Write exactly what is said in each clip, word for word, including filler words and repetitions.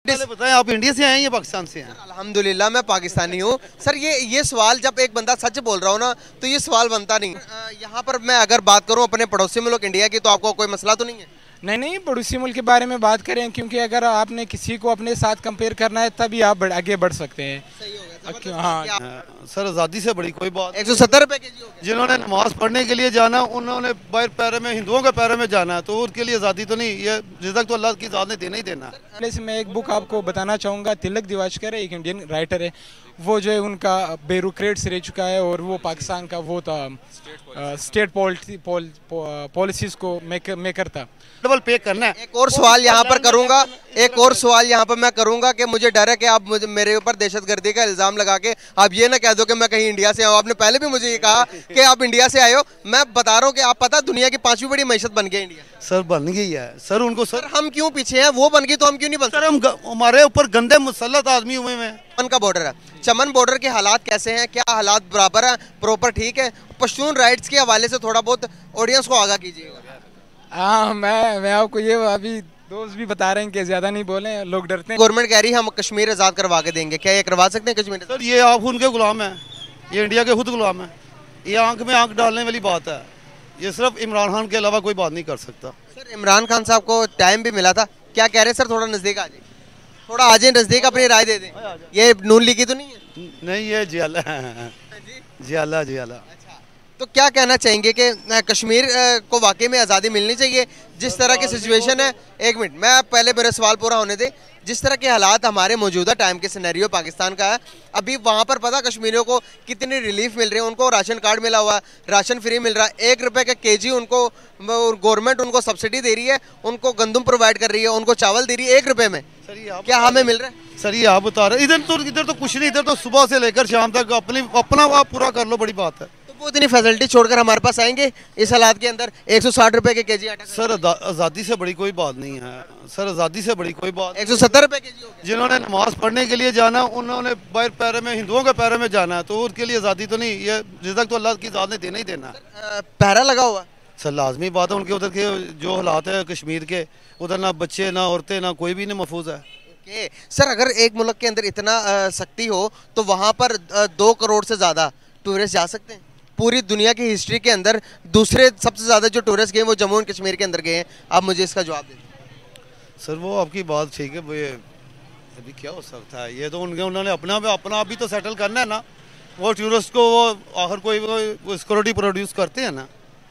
पहले बताएं, आप इंडिया से आए हैं या पाकिस्तान से हैं? अल्हम्दुलिल्लाह मैं पाकिस्तानी हूँ सर। ये ये सवाल जब एक बंदा सच बोल रहा हो ना तो ये सवाल बनता नहीं। यहाँ पर मैं अगर बात करूँ अपने पड़ोसी मुल्क इंडिया की तो आपको कोई मसला तो नहीं है? नहीं नहीं, पड़ोसी मुल्क के बारे में बात करें, क्योंकि अगर आपने किसी को अपने साथ कंपेयर करना है तभी आप आगे बढ़ सकते हैं। सही हो गया। हाँ सर आज़ादी से बड़ी कोई बात। एक सौ सत्तर रुपए के जी हो गया। जिन्होंने नमाज पढ़ने के लिए जाना, उन्होंने बाहर पैरे में, हिंदुओं के पैरे में जाना है, तो उनके लिए आज़ादी तो नहीं, ये रिज़्क तो अल्लाह की ज़ात ने देना ही देना है। पहले से मैं एक बुक आपको बताना चाहूँगा। तिलक दिवाकर है, एक इंडियन राइटर है। वो जो है उनका ब्यूरोक्रेट से रह चुका है और वो पाकिस्तान का वो था स्टेट पॉलिसीज़ को मेकर मेकर था। डबल पे करना है। एक और सवाल यहाँ पर करूँगा एक और सवाल यहाँ पर मैं करूँगा कि मुझे डर है कि आप मुझे मेरे ऊपर दहशतगर्दी का इल्ज़ाम लगा के आप ये ना कह दो कि मैं कहीं इंडिया से आऊँ। आपने पहले भी मुझे ये कहा कि आप इंडिया से आए हो। मैं बता रहा हूँ कि आप पता दुनिया की पांचवी बड़ी मैशत बन गई इंडिया। सर बन गई है सर, उनको सर, सर हम क्यों पीछे हैं? वो बन गई तो हम क्यों नहीं बन? सर हम हमारे ऊपर गंदे मुसल्लत आदमी हुए हैं। चमन का बॉर्डर है, चमन बॉर्डर के हालात कैसे हैं? क्या हालात बराबर है, प्रॉपर ठीक है? पश्तून राइट्स के हवाले से थोड़ा बहुत ऑडियंस को आगाह कीजिएगा। हाँ, मैं मैं आपको ये अभी दोस्त भी बता रहे हैं कि ज्यादा नहीं बोले, लोग डरते हैं। गवर्नमेंट कह रही है हम कश्मीर आज़ाद करवा के देंगे, क्या ये करवा सकते हैं कश्मीर? सर ये आप उनके गुलाम हैं, ये इंडिया के खुद गुलाम हैं। ये आंख में आंख डालने वाली बात है। ये सिर्फ इमरान खान के अलावा कोई बात नहीं कर सकता। सर इमरान खान साहब को टाइम भी मिला था, क्या कह रहे हैं सर? थोड़ा नजदीक आ जाए, थोड़ा आ जाए नजदीक, अपनी राय दे दें। ये नून लीगी तो नहीं है? नहीं, ये जियाला जियाला जियाला। तो क्या कहना चाहेंगे कि कश्मीर को वाकई में आज़ादी मिलनी चाहिए? जिस तरह की सिचुएशन है, एक मिनट मैं पहले मेरा सवाल पूरा होने दे। जिस तरह के हालात हमारे मौजूदा टाइम के सिनेरियो पाकिस्तान का है, अभी वहाँ पर पता कश्मीरियों को कितनी रिलीफ मिल रही है? उनको राशन कार्ड मिला हुआ है, राशन फ्री मिल रहा है, एक रुपये का केजी उनको गवर्नमेंट उनको सब्सिडी दे रही है, उनको गंदम प्रोवाइड कर रही है, उनको चावल दे रही है एक रुपये में। क्या हमें मिल रहा है? सर ये आप बता रहे, इधर तो इधर तो कुछ नहीं, इधर तो सुबह से लेकर शाम तक अपनी अपना आप पूरा कर लो, बड़ी बात है। वो इतनी फैसिलिटी छोड़कर हमारे पास आएंगे इस हालात के अंदर? एक सौ साठ रुपए के केजी आटा। सर आज़ादी से बड़ी कोई बात नहीं है सर, आज़ादी से बड़ी कोई बात। एक सौ सत्तर रुपए के जी। जिन्होंने नमाज पढ़ने के लिए जाना, उन्होंने बाहर पैरे में, हिंदुओं के पैरे में जाना है, तो उनके लिए आज़ादी तो नहीं, ये रिज़्क तो अल्लाह की ज़ात ने देना ही देना है। पहरा लगा हुआ सर लाजमी बात है, उनके उधर के जो हालात है कश्मीर के, उधर ना बच्चे ना औरतें ना कोई भी नहीं महफूज है। ओके सर, अगर एक मुल्क के अंदर इतना सख्ती हो तो वहाँ पर दो करोड़ से ज़्यादा टूरिस्ट जा सकते हैं? पूरी दुनिया की हिस्ट्री के अंदर दूसरे सबसे ज़्यादा जो टूरिस्ट गए वो जम्मू एंड कश्मीर के अंदर गए हैं। आप मुझे इसका जवाब दें। सर वो आपकी बात ठीक है, वो ये अभी क्या हो सकता है, ये तो उनके उन्होंने अपना अपना भी तो सेटल करना है ना। वो टूरिस्ट को वो आखिर कोई वो सिक्योरिटी प्रोड्यूस करते हैं ना।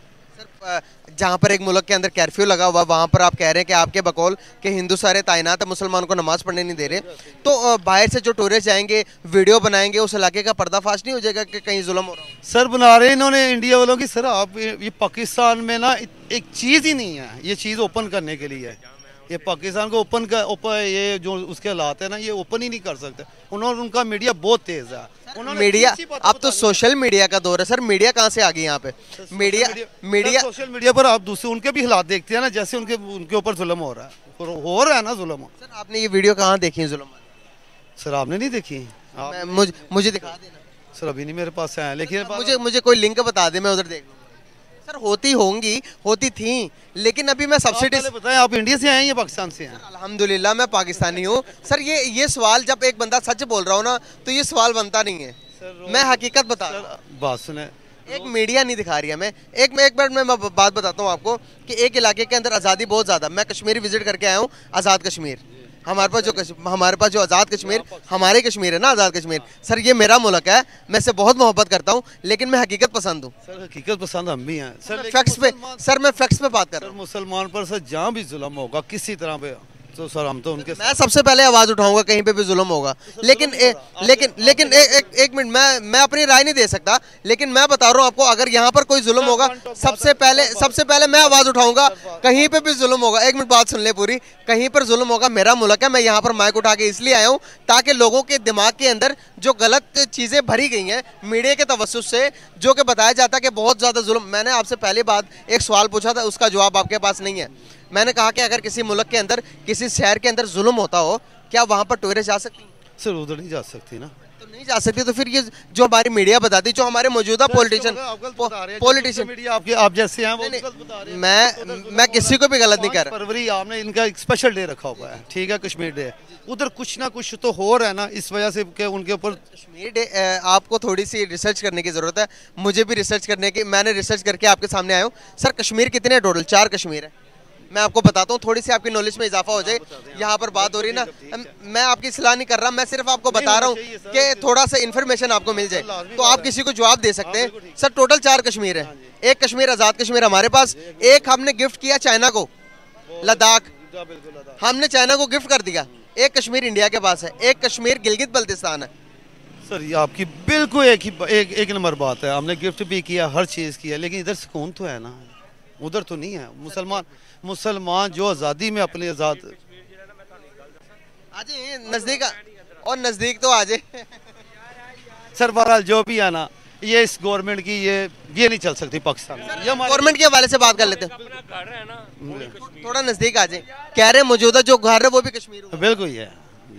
सर जहाँ पर एक मुल्क के अंदर कर्फ्यू लगा हुआ, वहाँ पर आप कह रहे हैं कि आपके बकौल के हिंदू सारे तैनात है, मुसलमानों को नमाज पढ़ने नहीं दे रहे, तो बाहर से जो टूरिस्ट जाएंगे वीडियो बनाएंगे, उस इलाके का पर्दाफाश नहीं हो जाएगा कि कहीं जुल्म हो रहा हो? सर बना रहे इन्होंने इंडिया वालों की। सर आप ये पाकिस्तान में ना एक चीज़ ही नहीं है, ये चीज़ ओपन करने के लिए। ये पाकिस्तान को ओपन का ओपन ये जो उसके हालात है ना, ये ओपन ही नहीं कर सकते। उन्होंने उनका मीडिया बहुत तेज़ है। मीडिया अब तो सोशल मीडिया का दौर है सर, मीडिया कहाँ से आ गई यहाँ पे? मीडिया मीडिया सोशल मीडिया पर आप दूसरे उनके भी हालात देखते हैं ना, जैसे उनके उनके ऊपर जुल्म हो रहा है, हो रहा है ना जुल्म। सर आपने ये वीडियो कहाँ देखी है जुल्म? सर आपने नहीं देखी? मुझे मुझे दिखा देना। सर अभी नहीं मेरे पास है, लेकिन मुझे मुझे कोई लिंक बता दे, मैं उधर देख लूँगा। सर होती होंगी, होती थी, लेकिन अभी मैं सब्सिडी। बताएं, आप इंडिया से आए हैं या पाकिस्तान से हैं? अल्हम्दुलिल्लाह मैं पाकिस्तानी हूँ सर। ये ये सवाल जब एक बंदा सच बोल रहा हो ना तो ये सवाल बनता नहीं है। मैं हकीकत बता रहा हूँ। बात सुने, एक मीडिया नहीं दिखा रही है। मैं एक एक बार मैं बात बताता हूँ आपको कि एक इलाके के अंदर आज़ादी बहुत ज़्यादा। मैं कश्मीर विजिट करके आया हूँ, आज़ाद कश्मीर। हमारे पास जो हमारे पास जो आज़ाद कश्मीर, हमारे कश्मीर है ना आज़ाद कश्मीर। सर ये मेरा मुल्क है, मैं इससे बहुत मोहब्बत करता हूँ, लेकिन मैं हकीकत पसंद हूँ। सर हकीकत पसंद हम भी हैं सर। फैक्ट्स पे सर, मैं फैक्ट्स पे बात कर रहा हूँ। मुसलमान पर सर जहाँ भी जुल्म होगा किसी तरह पे, तो सर हम तो उनके मैं सबसे पहले आवाज उठाऊंगा कहीं पे भी जुल्म होगा। लेकिन ए, लेकिन लेकिन ए, एक एक मिनट, मैं मैं अपनी राय नहीं दे सकता, लेकिन मैं बता रहा हूँ आपको, अगर यहाँ पर कोई जुल्म होगा सबसे पहले सबसे पहले मैं आवाज उठाऊंगा। कहीं पे भी जुल्म होगा, एक मिनट बात सुन ले पूरी, कहीं पर जुल्म होगा, मेरा मुल्क है, मैं यहाँ पर माइक उठा के इसलिए आया हूँ ताकि लोगों के दिमाग के अंदर जो गलत चीज़ें भरी गई हैं मीडिया के तवज्जुह से, जो कि बताया जाता है कि बहुत ज़्यादा जुल्म। मैंने आपसे पहले बात एक सवाल पूछा था, उसका जवाब आपके पास नहीं है। मैंने कहा कि अगर किसी मुल्क के अंदर, किसी शहर के अंदर जुल्म होता हो, क्या वहाँ पर टूरिस्ट जा सकती हैं? सर उधर नहीं जा सकती ना। तो नहीं जा सकती, तो फिर ये जो हमारी मीडिया बताती, जो हमारे मौजूदा पॉलिटिशियन पॉलिटिशियन मीडिया आपके आप जैसे हैं वो गलत बता रहे हैं। मैं मैं किसी को भी गलत नहीं कर रहा। फरवरी आपने इनका एक स्पेशल डे रखा हुआ है, ठीक है, कश्मीर डे, उधर कुछ ना कुछ तो हो रहा है ना, इस वजह से कि उनके ऊपर कश्मीर डे। आपको थोड़ी सी रिसर्च करने की ज़रूरत है, मुझे भी रिसर्च करने की, मैंने रिसर्च करके आपके सामने आया हूँ। सर कश्मीर कितने हैं टोटल? चार कश्मीर है। मैं आपको बताता हूँ, थोड़ी सी आपकी नॉलेज में इजाफा हो जाए। यहाँ पर बात हो रही है ना, मैं आपकी सलाह नहीं कर रहा, मैं सिर्फ आपको बता रहा हूँ कि थोड़ा सा इन्फॉर्मेशन आपको मिल जाए तो आप किसी को जवाब दे सकते हैं। सर टोटल चार कश्मीर है। एक कश्मीर आज़ाद कश्मीर हमारे पास, एक हमने गिफ्ट किया चाइना को, लद्दाख हमने चाइना को गिफ्ट कर दिया। एक कश्मीर इंडिया के पास है, एक कश्मीर गिलगित बल्तिस्तान है। सर ये आपकी बिल्कुल एक ही एक एक नंबर बात है, हमने गिफ्ट भी किया, हर चीज़ किया, लेकिन इधर सुकून तो है ना, उधर तो नहीं है। मुसलमान मुसलमान जो आज़ादी में अपने आज़ाद आज नज़दीक और नज़दीक तो आज सर बहरहाल जो भी है ना, ये इस गवर्नमेंट की ये ये नहीं चल सकती पाकिस्तान में। ये गवर्नमेंट के हवाले से बात कर लेते हैं, थोड़ा नज़दीक आ जाए। कह रहे मौजूदा जो घर है वो भी कश्मीर है। बिल्कुल ये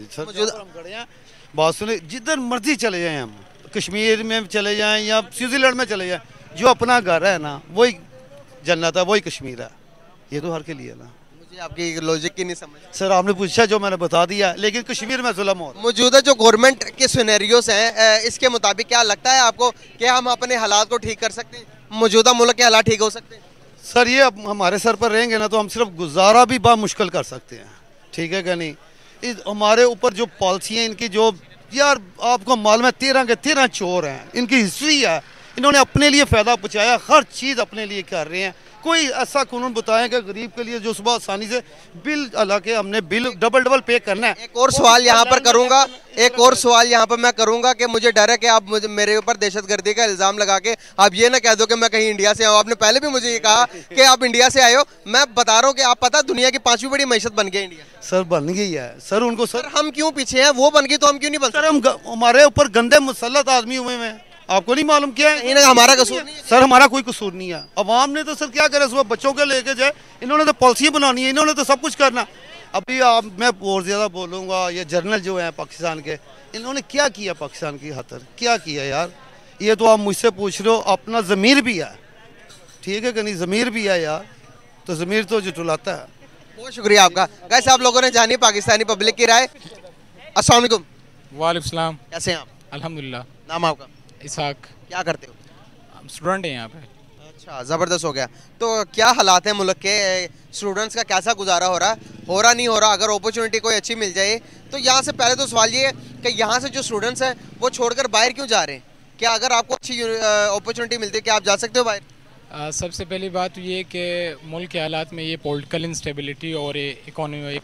सर हम खड़े हैं, बात सुने, जिधर मर्जी चले जाएं हम, कश्मीर में चले जाएं या स्विट्जरलैंड में चले जाएं, जो अपना घर है ना वही जन्नत है, वही कश्मीर है। ये तो हर के लिए ना। मुझे आपकी लॉजिक की नहीं समझ। सर आपने पूछा जो मैंने बता दिया, लेकिन कश्मीर में जुल्म हो रहा है। मौजूदा जो गवर्नमेंट के सिनेरियोस हैं, इसके मुताबिक क्या लगता है आपको कि हम अपने हालात को ठीक कर सकते हैं? मौजूदा मुल्क के हालात ठीक हो सकते हैं? सर ये अब हमारे सर पर रहेंगे ना तो हम सिर्फ गुजारा भी बा मुश्किल कर सकते हैं, ठीक है क्या नहीं। इस हमारे ऊपर जो पॉलिसी है इनकी, जो यार आपको मालूम है तेरह के तेरह चोर हैं, इनकी हिस्ट्री है, इन्होंने अपने लिए फ़ायदा पहुँचाया, हर चीज़ अपने लिए कर रहे हैं। कोई ऐसा कानून बताएं कि गरीब के लिए जो सुबह आसानी से बिल अला के हमने बिल डबल डबल पे करना है। एक और सवाल यहाँ पर करूँगा, एक और सवाल यहाँ पर मैं करूँगा कि मुझे डर है कि आप मुझे मेरे ऊपर दहशतगर्दी का इल्ज़ाम लगा के आप ये ना कह दो कि मैं कहीं इंडिया से आया हूँ। आपने पहले भी मुझे ये कहा कि आप इंडिया से आए हो। मैं बता रहा हूँ कि आप पता दुनिया की पांचवी बड़ी मैशत बन गई इंडिया। सर बन गई है सर, उनको सर, सर हम क्यों पीछे हैं? वो बन गई तो हम क्यों नहीं बन? सर हम हमारे ऊपर गंदे मुसल्लत आदमी हुए हैं, आपको नहीं मालूम क्या है? ना हमारा कसूर नहीं है सर, हमारा कोई कसूर नहीं है। अवाम ने तो सर क्या करे, सुबह बच्चों के लेके जाए, इन्होंने तो पॉलिसी बनानी है, इन्होंने तो सब कुछ करना। अभी आप मैं और ज़्यादा बोलूँगा, ये जर्नल जो हैं पाकिस्तान के, इन्होंने क्या किया पाकिस्तान की खातिर, क्या किया यार? ये तो आप मुझसे पूछ रहे हो, अपना ज़मीर भी है, ठीक है कि नहीं, ज़मीर भी है यार, तो ज़मीर तो जुटलाता है। बहुत शुक्रिया आपका। वैसे आप लोगों ने जानी पाकिस्तानी पब्लिक की राय। अस्सलाम वालेकुम। वालेकुम सलाम। कैसे हैं आप? अल्हम्दुलिल्लाह। नाम आपका? इसाक। क्या करते हो? स्टूडेंट हैं यहाँ पे। अच्छा, ज़बरदस्त हो गया। तो क्या हालात हैं मुल्क के? स्टूडेंट्स का कैसा गुजारा हो रहा हो रहा नहीं हो रहा? अगर अपॉर्चुनिटी कोई अच्छी मिल जाए तो यहाँ से पहले तो सवाल ये है कि यहाँ से जो स्टूडेंट्स हैं वो छोड़कर बाहर क्यों जा रहे हैं? क्या अगर आपको अच्छी अपॉर्चुनिटी मिलती है क्या आप जा सकते हो बाहर? आ, सबसे पहली बात तो ये कि मुल्क के हालात में ये पॉलिटिकल इंस्टेबिलिटी और इकोनॉमी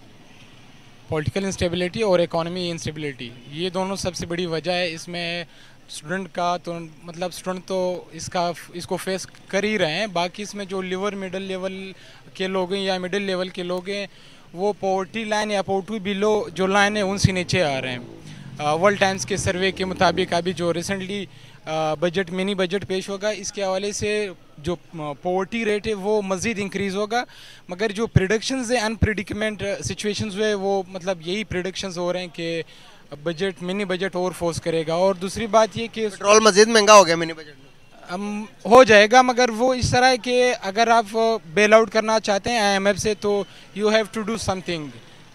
पॉलिटिकल इंस्टेबिलिटी और इकोनॉमी इंस्टेबिलिटी, ये दोनों सबसे बड़ी वजह है। इसमें स्टूडेंट का तो मतलब स्टूडेंट तो इसका इसको फेस कर ही रहे हैं। बाकी इसमें जो लिवर मिडिल लेवल के लोग हैं या मिडिल लेवल के लोग हैं वो पॉवर्टी लाइन या पॉवर्टी बिलो जो लाइन है उनसे नीचे आ रहे हैं। वर्ल्ड टाइम्स के सर्वे के मुताबिक अभी जो रिसेंटली बजट मिनी बजट पेश होगा, इसके हवाले से जो पॉवर्टी रेट है वो मज़ीद इंक्रीज़ होगा। मगर जो प्रिडिक्शंस है अनप्रिडिक्टमेंट सिचुएशंस हुए वो मतलब यही प्रिडिक्शंस हो रहे हैं कि बजट मिनी बजट और फोर्स करेगा। और दूसरी बात ये कि पेट्रोल मज़ीद महंगा हो गया मिनी बजट में। हम हो जाएगा, मगर वो इस तरह है कि अगर आप बेल आउट करना चाहते हैं आईएमएफ से तो you have to do something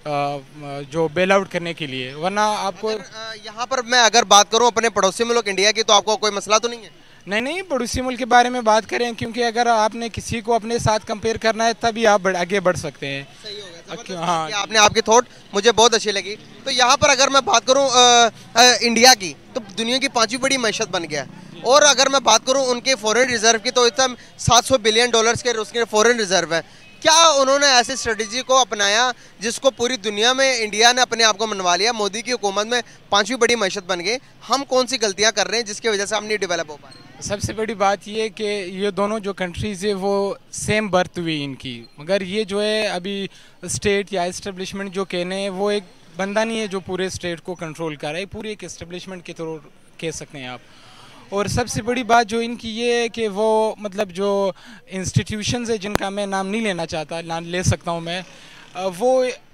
जो बेल आउट करने के लिए, वरना आपको यहाँ पर मैं अगर बात करूँ अपने पड़ोसी मुल्क इंडिया की तो आपको कोई मसला तो नहीं है? नहीं नहीं, पड़ोसी मुल्क के बारे में बात करें, क्योंकि अगर आपने किसी को अपने साथ कंपेयर करना है तभी आप आगे बढ़ सकते हैं। सही हो गया, हाँ, आपने आपकी थॉट मुझे बहुत अच्छी लगी। तो यहाँ पर अगर मैं बात करूँ इंडिया की तो दुनिया की पांचवी बड़ी मैशत बन गया। और अगर मैं बात करूँ उनके फॉरेन रिजर्व की तो इतना सात सौ बिलियन डॉलर्स के उसके फॉरेन रिजर्व है। क्या उन्होंने ऐसी स्ट्रेटजी को अपनाया जिसको पूरी दुनिया में इंडिया ने अपने आप को मनवा लिया? मोदी की हुकूमत में पांचवी बड़ी मैशत बन गई। हम कौन सी गलतियां कर रहे हैं जिसकी वजह से हम नहीं डेवलप हो पा रहे? सबसे बड़ी बात ये कि ये दोनों जो कंट्रीज़ है वो सेम बर्थ हुई इनकी, मगर ये जो है अभी स्टेट या इस्टेब्लिशमेंट जो कहने हैं वो एक बंदा नहीं है जो पूरे स्टेट को कंट्रोल कर रहा है, पूरी एक इस्टेब्लिशमेंट के थ्रू कह सकते हैं आप। और सबसे बड़ी बात जो इनकी ये है कि वो मतलब जो इंस्टीट्यूशंस है जिनका मैं नाम नहीं लेना चाहता, नाम ले सकता हूँ मैं, वो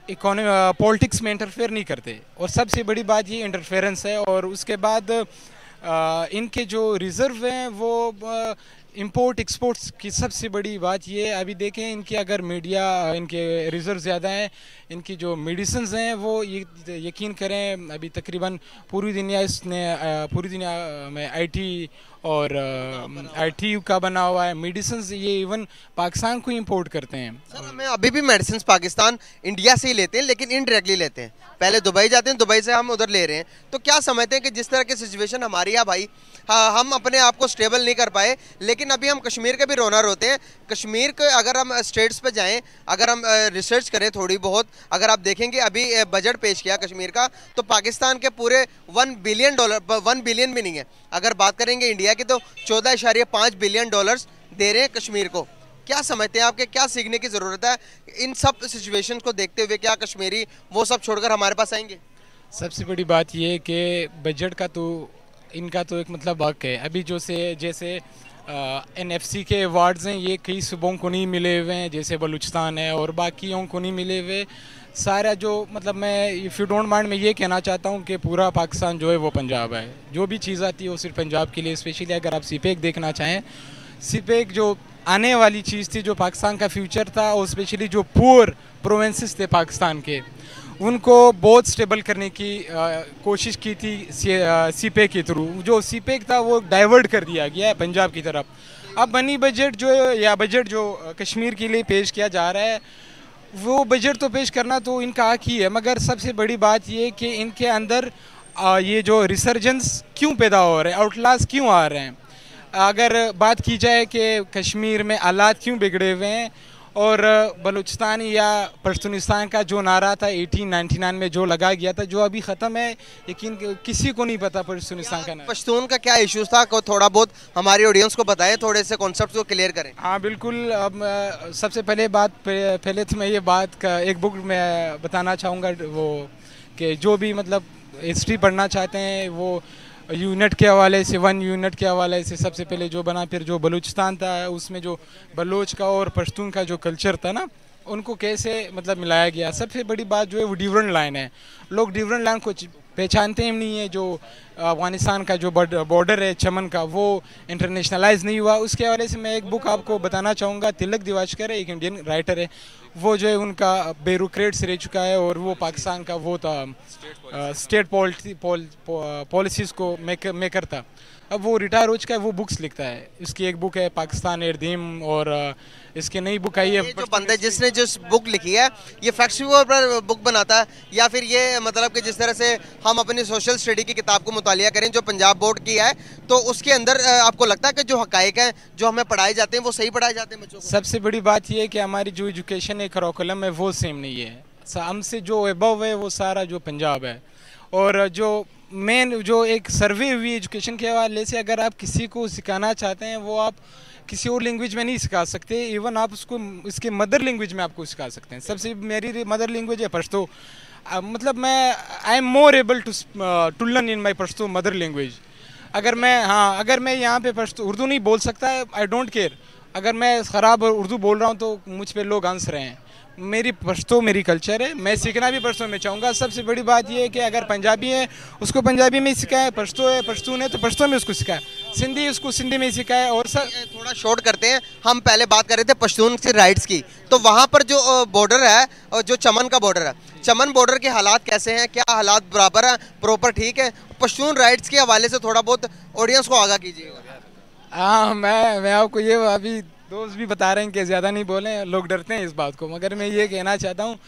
इकोनॉमी पॉलिटिक्स में इंटरफेयर नहीं करते, और सबसे बड़ी बात ये इंटरफेरेंस है। और उसके बाद आ, इनके जो रिज़र्व हैं वो इंपोर्ट एक्सपोर्ट्स की सबसे बड़ी बात ये है। अभी देखें इनके अगर मीडिया इनके रिज़र्व ज़्यादा हैं, इनकी जो मेडिसिन्स हैं वो ये यकीन करें अभी तकरीबन पूरी दुनिया इसने पूरी दुनिया में आईटी और आईटी का बना हुआ है मेडिसिन्स, ये इवन पाकिस्तान को इंपोर्ट करते हैं। सर हमें अभी भी मेडिसिन पाकिस्तान इंडिया से ही लेते हैं, लेकिन इनडायरेक्टली लेते हैं। पहले दुबई जाते हैं, दुबई से हम उधर ले रहे हैं। तो क्या समझते हैं कि जिस तरह की सिचुएशन हमारी है भाई, हाँ हम अपने आप को स्टेबल नहीं कर पाए, लेकिन अभी हम कश्मीर के भी रोनर होते हैं। कश्मीर के अगर हम स्टेट्स पे जाएं, अगर हम रिसर्च करें थोड़ी बहुत, अगर आप देखेंगे अभी बजट पेश किया कश्मीर का, तो पाकिस्तान के पूरे one billion dollar one billion भी नहीं है, अगर बात करेंगे इंडिया की तो चौदह इशारिया पाँच बिलियन डॉलर्स दे रहे हैं कश्मीर को। क्या समझते हैं आपके, क्या सीखने की ज़रूरत है इन सब सिचुएशन को देखते हुए? क्या कश्मीरी वो सब छोड़कर हमारे पास आएंगे? सबसे बड़ी बात ये कि बजट का तो इनका तो एक मतलब हक है। अभी जो से जैसे एन एफ सी के अवार्ड्स हैं ये कई सूबों को नहीं मिले हुए हैं, जैसे बलूचिस्तान है और बाकियों को नहीं मिले हुए। सारा जो मतलब मैं इफ़ यू डोंट माइंड मैं ये कहना चाहता हूँ कि पूरा पाकिस्तान जो है वो पंजाब है। जो भी चीज़ आती है वो सिर्फ पंजाब के लिए। स्पेशली अगर आप सीपेक देखना चाहें, सीपेक जो आने वाली चीज़ थी, जो पाकिस्तान का फ्यूचर था, और स्पेशली जो पुअर प्रोविंसेस थे पाकिस्तान के, उनको बहुत स्टेबल करने की आ, कोशिश की थी सीपेक के थ्रू। जो सीपेक था वो डाइवर्ट कर दिया गया है पंजाब की तरफ। अब बनी बजट जो या बजट जो कश्मीर के लिए पेश किया जा रहा है, वो बजट तो पेश करना तो इनका हक ही है, मगर सबसे बड़ी बात ये कि इनके अंदर आ, ये जो रिसर्जेंस क्यों पैदा हो रहे हैं, आउटलास क्यों आ रहे हैं। अगर बात की जाए कि कश्मीर में हालात क्यों बिगड़े हुए हैं, और बलूचिस्तान या पश्तूनिस्तान का जो नारा था अठारह सौ निन्यानवे में जो लगा गया था, जो अभी ख़त्म है, यकीन किसी को नहीं पता पश्तूनिस्तान का नारा। पश्तून का क्या इश्यूज था, को थोड़ा बहुत हमारी ऑडियंस को बताएं, थोड़े से कॉन्सेप्ट को क्लियर करें। हाँ बिल्कुल। अब सबसे पहले बात पहले तो मैं ये बात का एक बुक में बताना चाहूँगा, वो कि जो भी मतलब हिस्ट्री पढ़ना चाहते हैं वो यूनिट के हवाले से वन यूनिट के हवाले से सबसे पहले जो बना, फिर जो बलूचिस्तान था उसमें जो बलोच का और पश्तून का जो कल्चर था ना, उनको कैसे मतलब मिलाया गया। सबसे बड़ी बात जो है वो डिफरेंट लाइन है। लोग डिफरेंट लाइन को पहचानते ही नहीं है। जो अफगानिस्तान का जो बॉर्डर है चमन का, वो इंटरनेशनलाइज नहीं हुआ। उसके हवाले से मैं एक बुक आपको बताना चाहूँगा। तिलक दिवाचकर है, एक इंडियन राइटर है, वो जो है उनका ब्यूरोक्रेट्स रह चुका है, और वो पाकिस्तान का वो था स्टेट पॉलिसी पॉलिसीज़ को मेकर मेकर था। अब वो रिटायर हो चुका है, वो बुक्स लिखता है। इसकी एक बुक है पाकिस्तान एर्दीम, और इसकी नई बुक आई है। जो बंदा जिसने जिस बुक लिखी है, ये फैक्ट्स के ऊपर बुक बनाता है, या फिर ये मतलब कि जिस तरह से हम अपनी सोशल स्टडी की किताब को मुतालिया करें जो पंजाब बोर्ड की है, तो उसके अंदर आपको लगता है कि जो हकायक हैं जो हमें पढ़ाए जाते हैं वो सही पढ़ाए जाते हैं बच्चों को? सबसे बड़ी बात यह है कि हमारी जो एजुकेशन है, करिकुलम है, वो सेम नहीं है। हमसे जो अबव है वो सारा जो पंजाब है। और जो मेन जो एक सर्वे हुई एजुकेशन के हवाले से, अगर आप किसी को सिखाना चाहते हैं वो आप किसी और लैंग्वेज में नहीं सिखा सकते। इवन आप उसको इसके मदर लैंग्वेज में आपको सिखा सकते हैं। सबसे मेरी मदर लैंग्वेज है पश्तो। मतलब मैं I am more able to to learn in my Pashto mother language. अगर मैं हाँ अगर मैं यहाँ पे पश्तो उर्दू नहीं बोल सकता, आई डोंट केयर। अगर मैं ख़राब उर्दू बोल रहा हूँ तो मुझ पे लोग हंस रहे हैं। मेरी पश्तो मेरी कल्चर है, मैं सीखना भी पश्तो में चाहूँगा। सबसे बड़ी बात यह है कि अगर पंजाबी है उसको पंजाबी में सिखाएं, पश्तो है पश्तून है तो पश्तो में उसको सिखाएं, सिंधी उसको सिंधी में सिखाएं। और सर थोड़ा शॉर्ट करते हैं, हम पहले बात कर रहे थे पश्तून के राइट्स की, तो वहाँ पर जो बॉर्डर है और जो चमन का बॉर्डर है, चमन बॉर्डर के हालात कैसे हैं? क्या हालात बराबर हैं, प्रॉपर ठीक है? पश्तून राइट्स के हवाले से थोड़ा बहुत ऑडियंस को आगाह कीजिएगा। हाँ मैं मैं आपको ये अभी दोस्त भी बता रहे हैं कि ज़्यादा नहीं बोलें, लोग डरते हैं इस बात को। मगर मैं ये कहना चाहता हूँ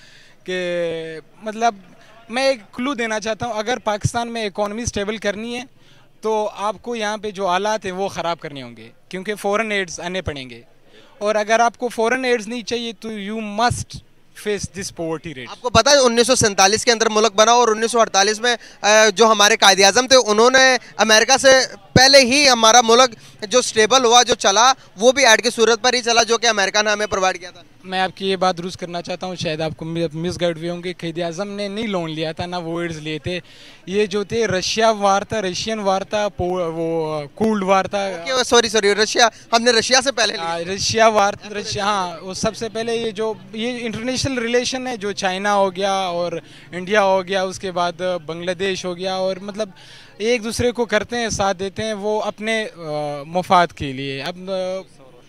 कि मतलब मैं एक क्लू देना चाहता हूँ, अगर पाकिस्तान में इकॉनमी स्टेबल करनी है तो आपको यहाँ पे जो हालात हैं वो ख़राब करने होंगे, क्योंकि फ़ॉरेन एड्स आने पड़ेंगे। और अगर आपको फ़ॉरेन एड्स नहीं चाहिए तो you must face this poverty rate. आपको पता है उन्नीस सौ सैंतालीस के अंदर मुल्क बना, और उन्नीस सौ अड़तालीस में जो हमारे कायदे आज़म थे उन्होंने अमेरिका से पहले ही हमारा मुल्क जो स्टेबल हुआ, जो चला, वो भी ऐड की सूरत पर ही चला जो कि अमेरिका ने हमें प्रोवाइड किया था। मैं आपकी ये बात दुरुस्त करना चाहता हूँ, शायद आपको मिस गाइड हुए होंगे। क़ायद आज़म ने नहीं लोन लिया था, ना वो एड्स लिए थे। ये जो थे रशिया वार था, रशियन वार था, वो कोल्ड वार था। सॉरी सॉरी रशिया, हमने रशिया से पहले लिया। रशिया वार, रशिया, हाँ वो सबसे पहले। ये जो ये इंटरनेशनल रिलेशन है, जो चाइना हो गया और इंडिया हो गया, उसके बाद बांग्लादेश हो गया, और मतलब एक दूसरे को करते हैं, साथ देते हैं, वो अपने मुफाद के लिए। अब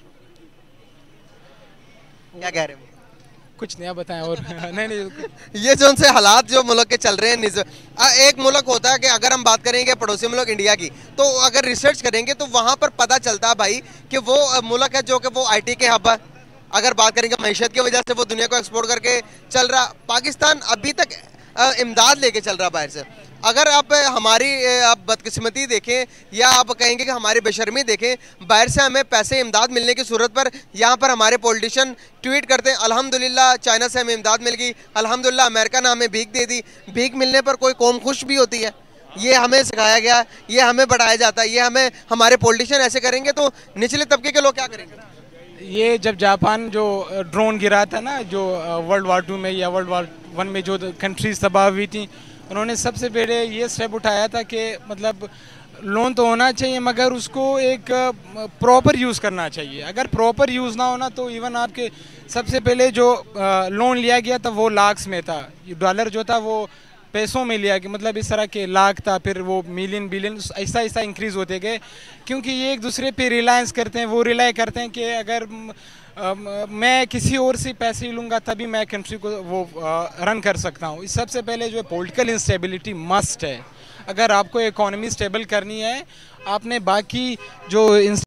क्या कह रहे हैं? कुछ नया बताएं और नहीं नहीं ये जो उनसे हालात जो मुल्क के चल रहे हैं, एक मुल्क होता है कि अगर हम बात करेंगे पड़ोसी मुल्क इंडिया की, तो अगर रिसर्च करेंगे तो वहाँ पर पता चलता है भाई कि वो मुल्क है जो कि वो आईटी के हब है। अगर बात करेंगे मैशत की वजह से वो दुनिया को एक्सपोर्ट करके चल रहा। पाकिस्तान अभी तक इमदाद लेके चल रहा बाहर से। अगर आप हमारी आप बदकिस्मती देखें या आप कहेंगे कि हमारी बेशर्मी देखें, बाहर से हमें पैसे इमदाद मिलने की सूरत पर यहाँ पर हमारे पॉलिटिशियन ट्वीट करते हैं अल्हम्दुलिल्लाह चाइना से हमें इमदाद मिल गई, अल्हम्दुलिल्लाह अमेरिका ने हमें भीख दे दी। भीख मिलने पर कोई कौम खुश भी होती है? ये हमें सिखाया गया, ये हमें बढ़ाया जाता है, ये हमें हमारे पॉलिटिशियन ऐसे करेंगे तो निचले तबके के लोग क्या करेंगे? ये जब जापान जो ड्रोन गिरा था ना, जो वर्ल्ड वार टू में या वर्ल्ड वार वन में जो कंट्रीज तबाह हुई थी, उन्होंने सबसे पहले ये स्टेप उठाया था कि मतलब लोन तो होना चाहिए मगर उसको एक प्रॉपर यूज़ करना चाहिए। अगर प्रॉपर यूज़ ना होना तो इवन आपके सबसे पहले जो लोन लिया गया था वो लाख्स में था, डॉलर जो था वो पैसों में लिया गया, मतलब इस तरह के लाख था, फिर वो मिलियन बिलियन ऐसा ऐसा इंक्रीज़ होते गए, क्योंकि ये एक दूसरे पे रिलायंस करते हैं। वो रिलाई करते हैं कि अगर आ, मैं किसी और से पैसे लूँगा तभी मैं कंट्री को वो आ, रन कर सकता हूँ। इस सबसे पहले जो है पॉलिटिकल इंस्टेबिलिटी मस्ट है। अगर आपको इकोनॉमी स्टेबल करनी है, आपने बाकी जो